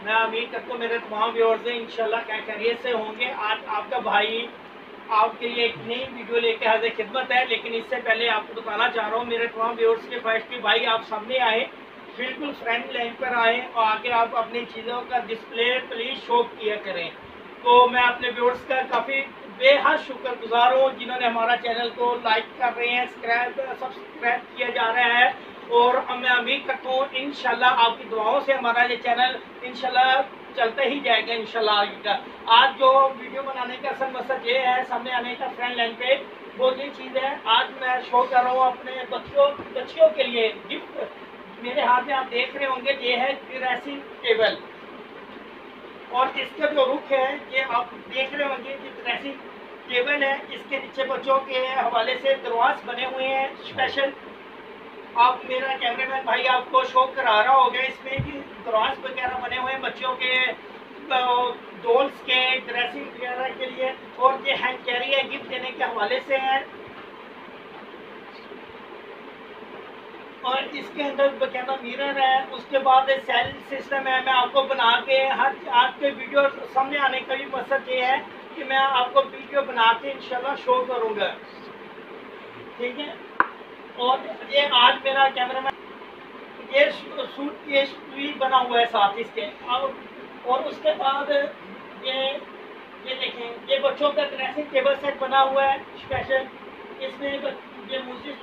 मैं उम्मीद करता हूँ मेरे तमाम व्यूअर्स इंशाल्लाह क्या खैरियत से होंगे। आज आपका भाई आपके लिए एक नई वीडियो लेके हाजिर खिदमत है, लेकिन इससे पहले आपको बताना चाह रहा हूँ मेरे तमाम व्यूअर्स के ख्वाहिश की भाई आप सामने आए, बिल्कुल फ्रंट लाइन पर आए और आके आप अपनी चीज़ों का डिस्प्ले प्लीज़ शो किया करें। तो मैं अपने व्यूअर्स का काफ़ी बेहद शुक्रगुजार हूँ जिन्होंने हमारा चैनल को लाइक कर रहे हैं, सब्सक्राइब किया जा रहा है और मैं उम्मीद करता हूँ इंशाल्लाह आपकी दुआओं से हमारा ये चैनल इंशाल्लाह चलता ही जाएगा इंशाल्लाह आगे का। आज जो वीडियो बनाने का असल मकसद ये है, सामने आने का फ्रंट लाइन पे वो ये चीज़ है। आज मैं शो कर रहा हूँ अपने बच्चियों के लिए गिफ्ट। मेरे हाथ में आप देख रहे होंगे ये है ड्रेसिंग टेबल और इसका जो रुख है ये आप देख रहे होंगे ये ड्रेसिंग टेबल है। इसके नीचे बच्चों के हवाले से दरवाज बने हुए हैं स्पेशल। आप मेरा कैमरामैन भाई आपको शो करा रहा होगा इसमें कि दरवाज वगैरह बने हुए हैं बच्चों के डॉल्स के ड्रेसिंग वगैरह के लिए और ये हैंड कैरी है गिफ्ट देने के हवाले से है। और इसके अंदर बकायदा मिरर है, उसके बाद सेल सिस्टम है। मैं आपको बना के हर आज के वीडियो सामने आने का भी मकसद ये है कि मैं आपको वीडियो बना के इंशाल्लाह शो करूँगा, ठीक है। और ये आज मेरा कैमरामैन ये सूट केस भी बना हुआ है साथ इसके। और उसके बाद ये देखें ये बच्चों का ड्रेसिंग टेबल सेट बना हुआ है स्पेशल। इसमें ये म्यूजिक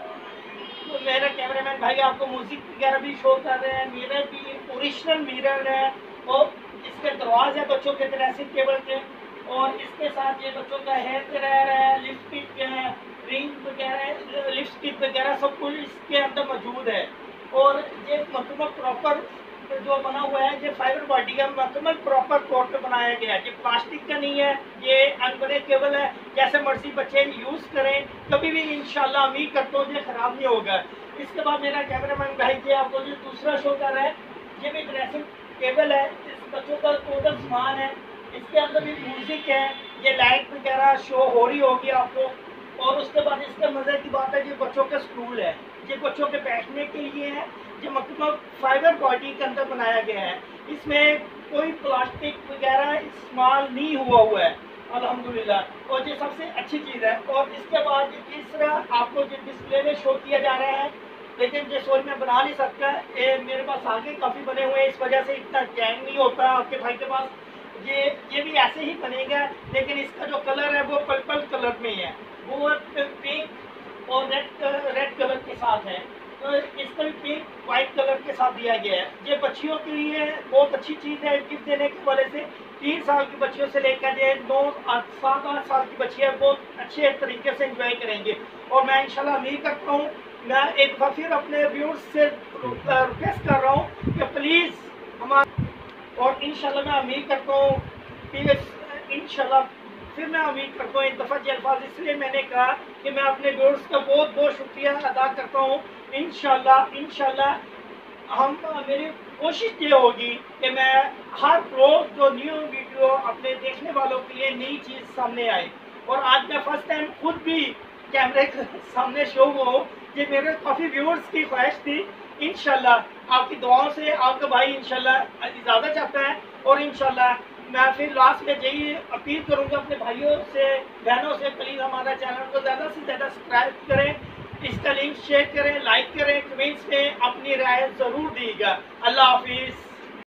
तो मेरा कैमरामैन भाई आपको म्यूजिक वगैरह भी शो कर रहे हैं। मिरर भी ओरिजिनल मिरर है और इसके दरवाजे है बच्चों के ड्रेसिंग टेबल के। और इसके साथ ये बच्चों का हेयर ड्रायर है, लिपस्टिक है, रिंग वगैरह, लिपस्टिक वगैरह सब कुछ इसके अंदर मौजूद है। और ये मुकम्मल प्रॉपर जो बना हुआ है ये फाइबर बॉडी का मुकम्मल प्रॉपर तौर पे बनाया गया है। ये प्लास्टिक का नहीं है, ये अनब्रेकेबल है, जैसे मर्जी बच्चे यूज़ करें कभी भी इंशाल्लाह उम्मीद करता हूँ ये ख़राब नहीं होगा। इसके बाद मेरा कैमरामैन भाई जी आपको जो दूसरा शो कर रहा है ये भी ड्रेसिंग टेबल है। इस बच्चों का टोटल सामान है, इसके अंदर भी म्यूजिक है, ये लाइट वगैरह शो हो रही होगी आपको। और उसके बाद इसके मज़े की बात है ये बच्चों का स्टूल है, ये बच्चों के बैठने के लिए है, ये मुकम्मल फाइबर बॉडी के अंदर बनाया गया है। इसमें कोई प्लास्टिक वगैरह इस्तेमाल नहीं हुआ है अल्हम्दुलिल्लाह, और ये सबसे अच्छी चीज़ है। और इसके बाद ये तीसरा आपको जो डिस्प्ले में शो किया जा रहा है, लेकिन ये शो में बना नहीं सकता, ये मेरे पास आगे काफ़ी बने हुए हैं, इस वजह से इतना गैंग नहीं होता आपके भाई के पास। ये भी ऐसे ही बनेगा, लेकिन इसका जो कलर है वो पर्पल कलर में है, वो पिंक और रेड कलर के साथ है। तो इसका भी पिंक वाइट कलर के साथ दिया गया है। ये बच्चियों के लिए बहुत अच्छी चीज़ है गिफ्ट देने की वजह से। 3 साल की बच्चियों से लेकर ये 7-8 साल की बच्चियाँ बहुत अच्छे तरीके से एंजॉय करेंगे। और मैं इंशाल्लाह उम्मीद करता हूँ, मैं एक बार फिर अपने व्यूअर्स से रिक्वेस्ट कर रहा हूँ कि प्लीज़ हमारा, और इंशाल्लाह मैं उम्मीद करता हूँ कि इंशाल्लाह फिर मैं उम्मीद करता हूँ एक दफ़ा ये अल्फाज इसलिए मैंने कहा कि मैं अपने व्यूअर्स का बहुत बहुत शुक्रिया अदा करता हूँ। इंशाल्लाह मेरी कोशिश ये होगी कि मैं हर रोज़ जो न्यू वीडियो अपने देखने वालों के लिए नई चीज़ सामने आए। और आज मैं फर्स्ट टाइम खुद भी कैमरे के सामने शो हो, ये मेरे काफ़ी व्यूअर्स की ख्वाहिश थी। इंशाल्लाह आपकी दुआओं से आपका भाई इंशाल्लाह इजाज़त चाहता है। और इंशाल्लाह मैं फिर लास्ट में यही अपील करूँगा अपने भाइयों से बहनों से, प्लीज़ हमारा चैनल को ज़्यादा से ज़्यादा सब्सक्राइब करें, इसका लिंक शेयर करें, लाइक करें, कमेंट्स में अपनी राय ज़रूर दीजिएगा। अल्लाह हाफिज़।